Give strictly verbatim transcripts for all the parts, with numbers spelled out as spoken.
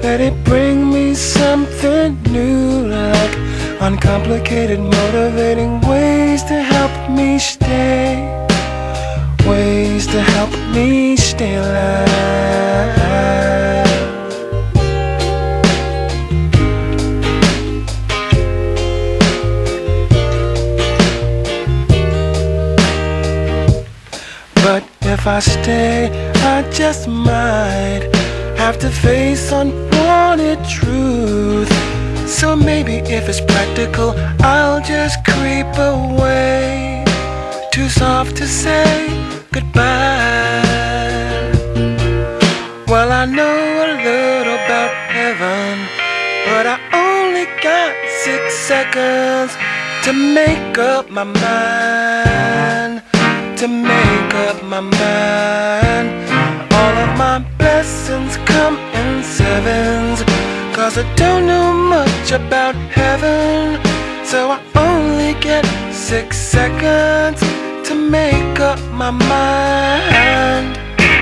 let it bring me something new, like uncomplicated, motivating ways to help me stay, ways to help me stay alive. But if I stay, I just might have to face unwanted truth. So maybe if it's practical, I'll just creep away. Too soft to say goodbye. Well, I know a little about heaven, but I only got six seconds to make up my mind. To make up my mind. All of my blessings come in sevens, cause I don't know much about heaven. So I only get six seconds to make up my mind.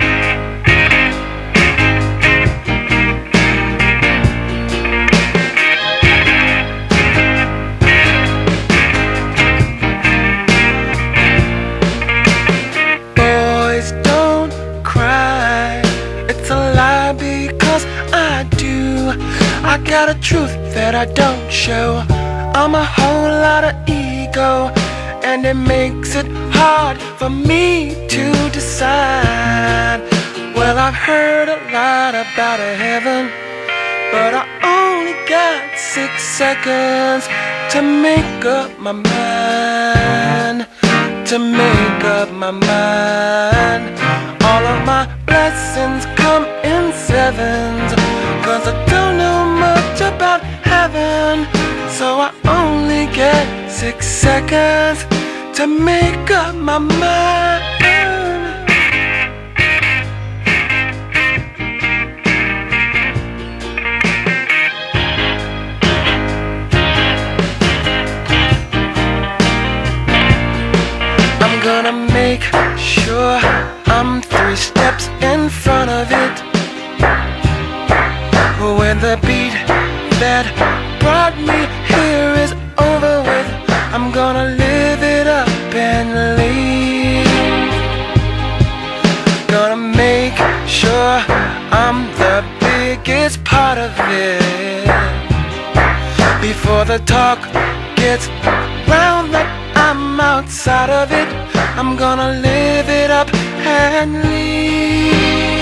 I got a truth that I don't show. I'm a whole lot of ego, and it makes it hard for me to decide. Well, I've heard a lot about a heaven, but I only got six seconds to make up my mind. To make up my mind. All of my blessings come in sevens, cause I don't know much about heaven. So I only get six seconds to make up my mind. I'm gonna make sure I'm three steps in front of it. When the beat that brought me here is over with, I'm gonna live it up and leave. Gonna make sure I'm the biggest part of it, before the talk gets round that I'm outside of it. I'm gonna live it up and leave.